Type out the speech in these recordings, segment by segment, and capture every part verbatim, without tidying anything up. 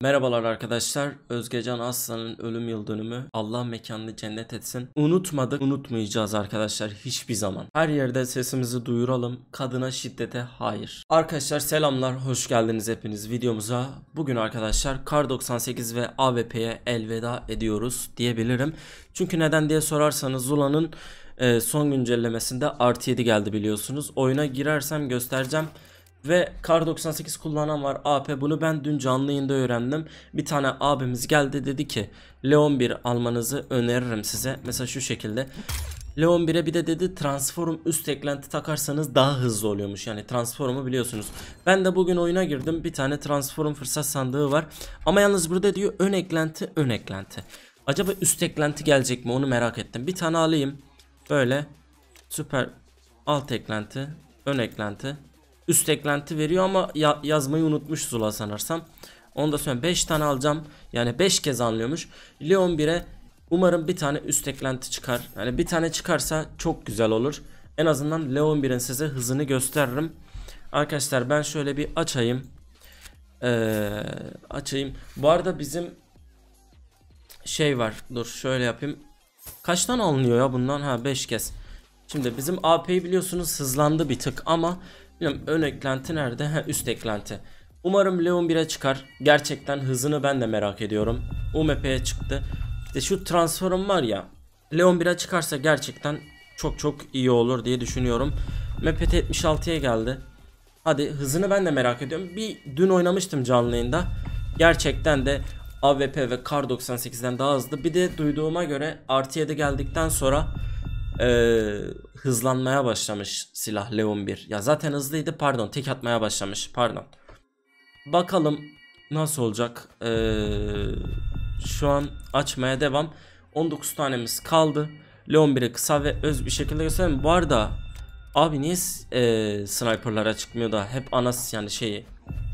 Merhabalar arkadaşlar. Özgecan Aslan'ın ölüm yıl dönümü. Allah mekanını cennet etsin. Unutmadık, unutmayacağız arkadaşlar hiçbir zaman. Her yerde sesimizi duyuralım. Kadına şiddete hayır. Arkadaşlar selamlar, hoş geldiniz hepiniz videomuza. Bugün arkadaşlar Kar doksan sekiz ve A W P'ye elveda ediyoruz diyebilirim. Çünkü neden diye sorarsanız Zula'nın e, son güncellemesinde artı yedi geldi biliyorsunuz. Oyuna girersem göstereceğim. Ve Kar doksan sekiz kullanan var A P. Bunu ben dün canlı yayında öğrendim. Bir tane abimiz geldi, dedi ki Leon bir almanızı öneririm size. Mesela şu şekilde. Leon bire bir de dedi transform üst eklenti takarsanız daha hızlı oluyormuş. Yani transformu biliyorsunuz. Ben de bugün oyuna girdim. Bir tane transform fırsat sandığı var. Ama yalnız burada diyor ön eklenti ön eklenti. Acaba üst eklenti gelecek mi, onu merak ettim. Bir tane alayım. Böyle süper alt eklenti ön eklenti. Üst eklenti veriyor ama ya yazmayı unutmuş Zula sanırsam. Onu da sonra beş tane alacağım. Yani beş kez anlıyormuş. Leon bire umarım bir tane üst eklenti çıkar. Yani bir tane çıkarsa çok güzel olur. En azından Leon birin size hızını gösteririm. Arkadaşlar ben şöyle bir açayım. Ee, açayım. Bu arada bizim şey var. Dur şöyle yapayım. Kaç tane alınıyor ya bundan? Ha beş kez. Şimdi bizim A P'yi biliyorsunuz hızlandı bir tık ama bilmiyorum, ön eklenti nerede? Ha, üst eklenti. Umarım Leon bire çıkar. Gerçekten hızını ben de merak ediyorum. U M P'ye çıktı. İşte şu transform var ya. Leon bire çıkarsa gerçekten çok çok iyi olur diye düşünüyorum. M P T yetmiş altıya geldi. Hadi hızını ben de merak ediyorum. Bir dün oynamıştım canlı yayında. Gerçekten de A W P ve Kar doksan sekizden daha hızlı. Bir de duyduğuma göre artı yedi geldikten sonra Ee, hızlanmaya başlamış silah Leon bir. Ya zaten hızlıydı, pardon, tek atmaya başlamış, pardon. Bakalım nasıl olacak. Ee, şu an açmaya devam. on dokuz tanemiz kaldı. Leon biri kısa ve öz bir şekilde göstereyim. Bu arada abi niye e, sniperlara çıkmıyor da hep anas yani şeyi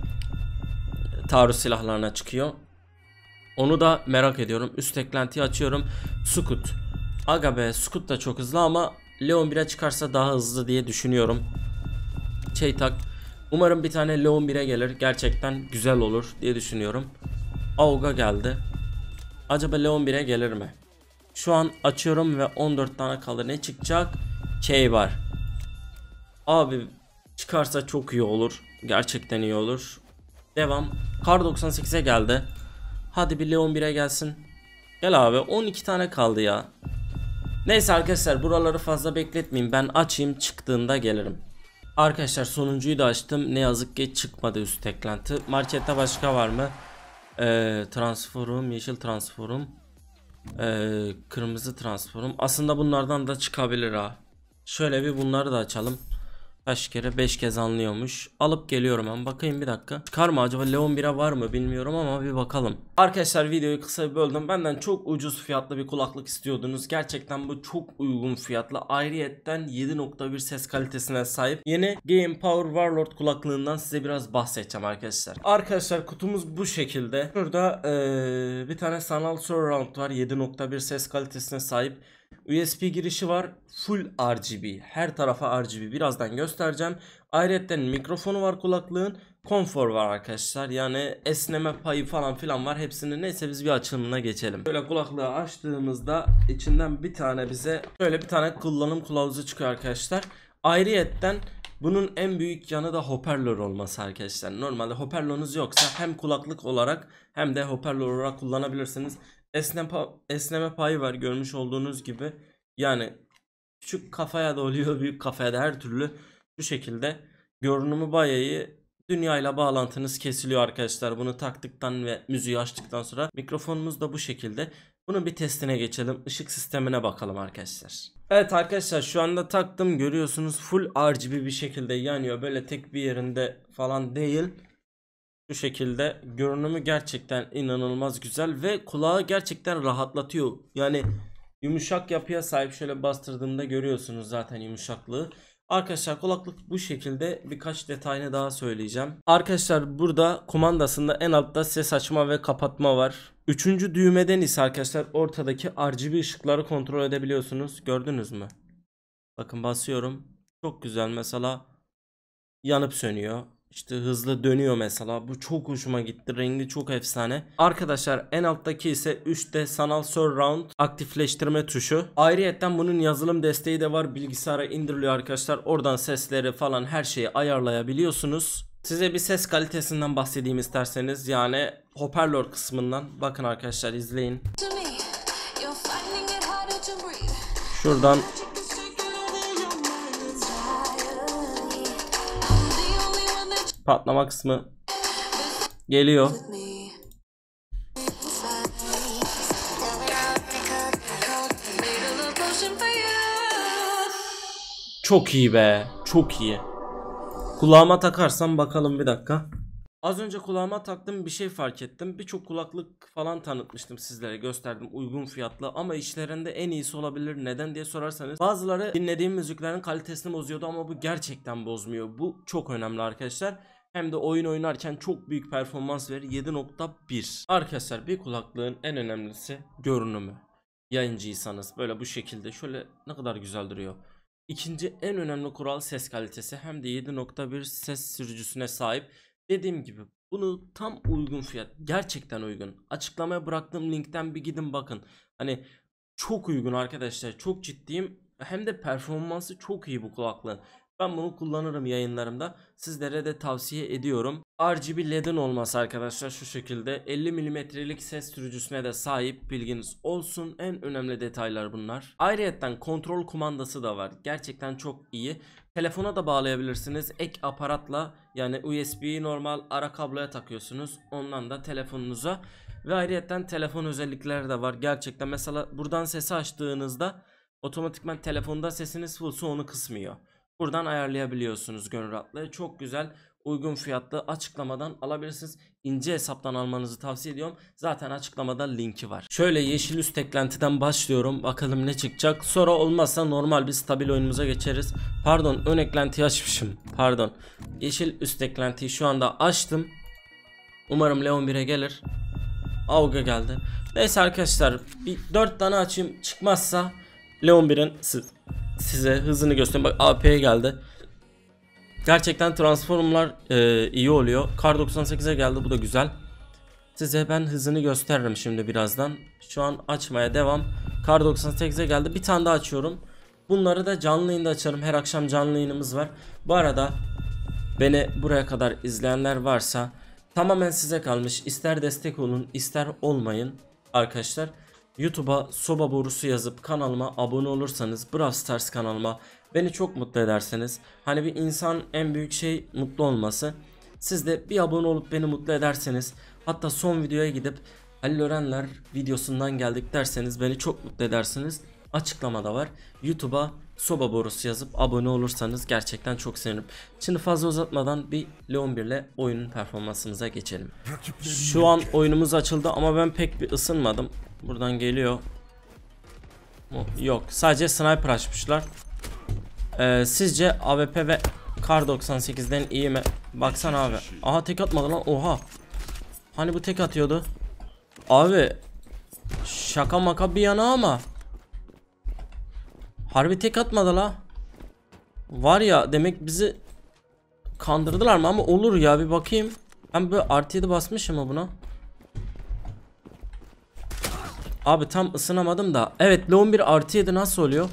taarruz silahlarına çıkıyor. Onu da merak ediyorum. Üst eklentiyi açıyorum. Sukut. Aga be, Scoot da çok hızlı ama Leon bire çıkarsa daha hızlı diye düşünüyorum. Şey tak. Umarım bir tane Leon bire gelir. Gerçekten güzel olur diye düşünüyorum. Auga geldi. Acaba Leon bire gelir mi? Şu an açıyorum ve on dört tane kalır. Ne çıkacak? Şey var. Abi çıkarsa çok iyi olur. Gerçekten iyi olur. Devam. Kar doksan sekize geldi. Hadi bir Leon bire gelsin. Gel abi, on iki tane kaldı ya. Neyse arkadaşlar, buraları fazla bekletmeyeyim, ben açayım, çıktığında gelirim. Arkadaşlar sonuncuyu da açtım, ne yazık ki çıkmadı üst eklenti. Markette başka var mı? Ee, transforum, yeşil transforum, ee, kırmızı transforum. Aslında bunlardan da çıkabilir ha. Şöyle bir bunları da açalım. Kaç kere? beş kez anlıyormuş. Alıp geliyorum ben. Bakayım bir dakika. Çıkar mı acaba? Leon bire var mı bilmiyorum ama bir bakalım. Arkadaşlar videoyu kısa bir böldüm. Benden çok ucuz fiyatlı bir kulaklık istiyordunuz. Gerçekten bu çok uygun fiyatlı. Ayrıyetten yedi nokta bir ses kalitesine sahip yeni Game Power Warlord kulaklığından size biraz bahsedeceğim arkadaşlar. Arkadaşlar kutumuz bu şekilde. Şurada ee, bir tane sanal surround var. yedi nokta bir ses kalitesine sahip. U S B girişi var. Full R G B. Her tarafa R G B. Birazdan göstereceğim. Ayrıca mikrofonu var kulaklığın. Konfor var arkadaşlar. Yani esneme payı falan filan var. Hepsinin, neyse biz bir açılımına geçelim. Böyle kulaklığı açtığımızda içinden bir tane bize böyle bir tane kullanım kılavuzu çıkıyor arkadaşlar. Ayrıyetten bunun en büyük yanı da hoparlör olması arkadaşlar. Normalde hoparlörünüz yoksa hem kulaklık olarak hem de hoparlör olarak kullanabilirsiniz. Esneme, esneme payı var görmüş olduğunuz gibi. Yani küçük kafaya da oluyor, büyük kafaya da, her türlü şu şekilde. Görünümü bayağı iyi. Dünyayla bağlantınız kesiliyor arkadaşlar. Bunu taktıktan ve müziği açtıktan sonra mikrofonumuz da bu şekilde. Bunun bir testine geçelim. Işık sistemine bakalım arkadaşlar. Evet arkadaşlar, şu anda taktım, görüyorsunuz full R G B bir şekilde yanıyor. Böyle tek bir yerinde falan değil. Bu şekilde görünümü gerçekten inanılmaz güzel ve kulağı gerçekten rahatlatıyor. Yani yumuşak yapıya sahip, şöyle bastırdığımda görüyorsunuz zaten yumuşaklığı. Arkadaşlar kulaklık bu şekilde. Birkaç detayını daha söyleyeceğim. Arkadaşlar burada kumandasında en altta ses açma ve kapatma var. Üçüncü düğmeden ise arkadaşlar ortadaki R G B ışıkları kontrol edebiliyorsunuz. Gördünüz mü? Bakın basıyorum. Çok güzel, mesela yanıp sönüyor. İşte hızlı dönüyor mesela. Bu çok hoşuma gitti. Rengi çok efsane. Arkadaşlar en alttaki ise üç D sanal surround aktifleştirme tuşu. Ayrıyeten bunun yazılım desteği de var. Bilgisayara indiriliyor arkadaşlar. Oradan sesleri falan her şeyi ayarlayabiliyorsunuz. Size bir ses kalitesinden bahsedeyim isterseniz. Yani hoparlör kısmından. Bakın arkadaşlar, izleyin. Şuradan patlama kısmı geliyor. Çok iyi be, çok iyi. Kulağıma takarsam bakalım, bir dakika. Az önce kulağıma taktım, bir şey fark ettim. Birçok kulaklık falan tanıtmıştım sizlere, gösterdim uygun fiyatlı ama işlerinde en iyisi olabilir. Neden diye sorarsanız, bazıları dinlediğim müziklerin kalitesini bozuyordu ama bu gerçekten bozmuyor. Bu çok önemli arkadaşlar. Hem de oyun oynarken çok büyük performans verir. yedi nokta bir. Arkadaşlar bir kulaklığın en önemlisi görünümü. Yayıncıysanız böyle bu şekilde şöyle ne kadar güzel duruyor. İkinci en önemli kural ses kalitesi. Hem de yedi nokta bir ses sürücüsüne sahip. Dediğim gibi bunu tam uygun fiyat, gerçekten uygun. Açıklamaya bıraktığım linkten bir gidin bakın. Hani çok uygun arkadaşlar, çok ciddiyim. Hem de performansı çok iyi bu kulaklığın. Ben bunu kullanırım yayınlarımda. Sizlere de tavsiye ediyorum. R G B led'in olması arkadaşlar şu şekilde. elli milimetrelik ses sürücüsüne de sahip, bilginiz olsun. En önemli detaylar bunlar. Ayrıyeten kontrol kumandası da var. Gerçekten çok iyi. Telefona da bağlayabilirsiniz. Ek aparatla, yani U S B'yi normal ara kabloya takıyorsunuz. Ondan da telefonunuza. Ve ayrıyeten telefon özellikleri de var. Gerçekten mesela buradan sesi açtığınızda otomatikman telefonda sesiniz fullsa onu kısmıyor. Buradan ayarlayabiliyorsunuz gönül rahatlığı. Çok güzel, uygun fiyatlı, açıklamadan alabilirsiniz. İnce hesaptan almanızı tavsiye ediyorum. Zaten açıklamada linki var. Şöyle yeşil üst eklentiden başlıyorum. Bakalım ne çıkacak. Sonra olmazsa normal bir stabil oyunumuza geçeriz. Pardon, ön eklentiyi açmışım. Pardon. Yeşil üst eklentiyi şu anda açtım. Umarım Leon bire gelir. Auga geldi. Neyse arkadaşlar, bir dört tane açayım. Çıkmazsa Leon birin siz size hızını göstereyim. Bak A P'ye geldi. Gerçekten transformlar e, iyi oluyor. Kar doksan sekize geldi, bu da güzel. Size ben hızını gösteririm şimdi birazdan. Şu an açmaya devam. Kar doksan sekize geldi. Bir tane daha açıyorum. Bunları da canlı yayında açarım. Her akşam canlı yayınımız var. Bu arada beni buraya kadar izleyenler varsa tamamen size kalmış. İster destek olun, ister olmayın arkadaşlar. YouTube'a soba borusu yazıp kanalıma abone olursanız, Brawl Stars kanalıma, beni çok mutlu ederseniz. Hani bir insan en büyük şey mutlu olması. Siz de bir abone olup beni mutlu ederseniz, hatta son videoya gidip Halil Örenler videosundan geldik derseniz beni çok mutlu edersiniz. Açıklamada var. YouTube'a soba borusu yazıp abone olursanız gerçekten çok sevinirim. Şimdi fazla uzatmadan bir Leon bir ile oyunun performansımıza geçelim. Şu an oyunumuz açıldı ama ben pek bir ısınmadım. Buradan geliyor. Yok, sadece sniper açmışlar. Ee, sizce A W P ve Kar doksan sekizden iyi mi? Baksana abi. Aha, tek atmadı lan. Oha. Hani bu tek atıyordu. Abi şaka maka bir yana ama harbi tek atmadı la. Var ya, demek bizi kandırdılar mı? Ama olur ya, bir bakayım. Ben böyle artı yedi basmışım mı buna? Abi tam ısınamadım da. Evet, Leon bir artı yedi nasıl oluyor?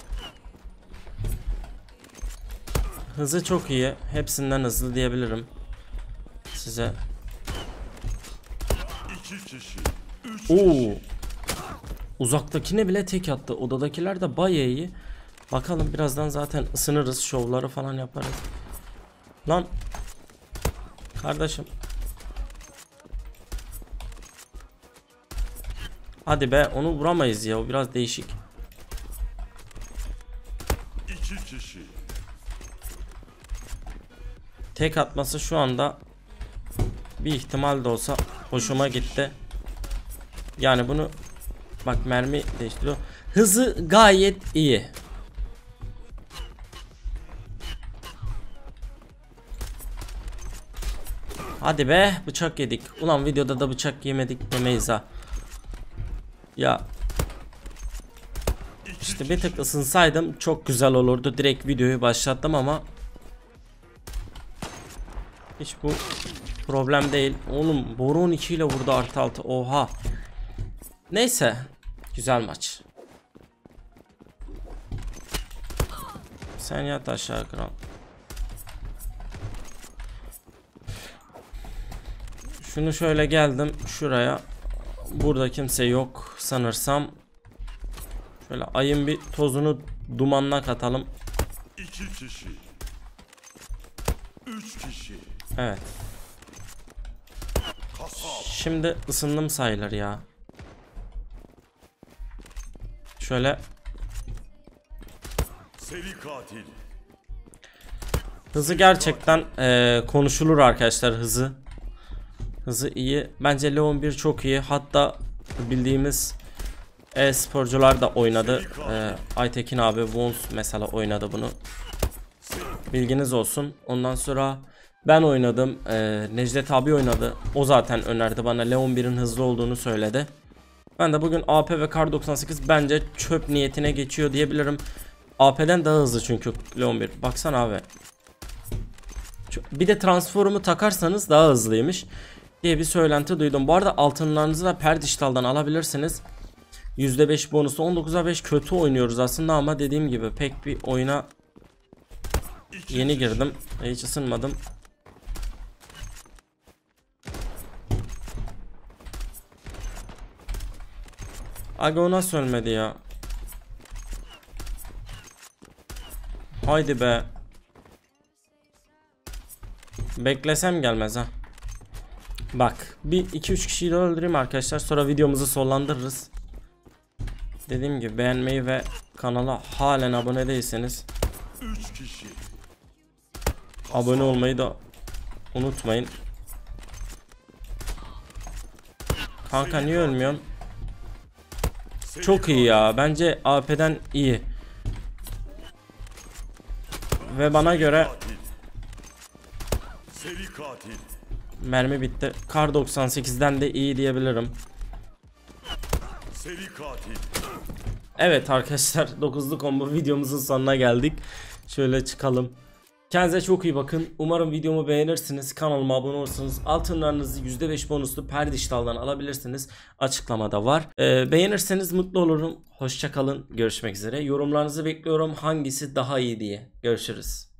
Hızı çok iyi. Hepsinden hızlı diyebilirim size. Oo. Uzaktakine bile tek attı. Odadakiler de bayağı iyi. Bakalım, birazdan zaten ısınırız. Şovları falan yaparız. Lan. Kardeşim. Hadi be, onu vuramayız ya. O biraz değişik. İki kişi. Tek atması şu anda bir ihtimal de olsa hoşuma gitti. Yani bunu bak, mermi değiştiriyor. Hızı gayet iyi. Hadi be, bıçak yedik. Ulan videoda da bıçak yemedik demeyiz ha. Ya işte bir tık ısınsaydım çok güzel olurdu. Direkt videoyu başlattım ama Hiç bu problem değil. Oğlum boru on iki ile vurdu artı altı. Oha. Neyse. Güzel maç. Sen yat aşağı kral. Şunu şöyle geldim şuraya. Burada kimse yok sanırsam. Şöyle ayın bir tozunu dumanına katalım. İki kişi. Üç kişi. Evet. Şimdi ısındım sayılır ya. Şöyle. Seri katil. Hızı gerçekten e, konuşulur arkadaşlar, hızı. Hızı iyi. Bence Leon bir çok iyi. Hatta bildiğimiz e-sporcular da oynadı. E, Aytekin abi, Wons mesela oynadı bunu. Bilginiz olsun. Ondan sonra ben oynadım. E, Necdet abi oynadı. O zaten önerdi bana. Leon birin hızlı olduğunu söyledi. Ben de bugün A P ve Kar doksan sekiz bence çöp niyetine geçiyor diyebilirim. A P'den daha hızlı çünkü Leon bir. Baksana abi. Bir de transformu takarsanız daha hızlıymış diye bir söylenti duydum. Bu arada altınlarınızı da Perdiştal'dan alabilirsiniz. yüzde beş bonusu, on dokuza beş kötü oynuyoruz aslında ama dediğim gibi pek bir oyuna yeni girdim. Hiç ısınmadım. Aga o nasıl ölmedi ya? Haydi be. Beklesem gelmez ha. Bak bir iki üç kişiyi de öldüreyim arkadaşlar, sonra videomuzu sonlandırırız. Dediğim gibi beğenmeyi ve kanala halen abone değilseniz abone olmayı da unutmayın. Kanka niye ölmüyorsun? Çok iyi ya, bence A P'den iyi. Ve bana göre mermi bitti. Kar doksan sekizden de iyi diyebilirim. Evet arkadaşlar, dokuzlu combo videomuzun sonuna geldik. Şöyle çıkalım. Kendinize çok iyi bakın. Umarım videomu beğenirsiniz. Kanalıma abone olursunuz. Altınlarınızı yüzde beş bonuslu Perdiştal'dan alabilirsiniz. Açıklamada var. Ee, beğenirseniz mutlu olurum. Hoşça kalın. Görüşmek üzere. Yorumlarınızı bekliyorum. Hangisi daha iyi diye. Görüşürüz.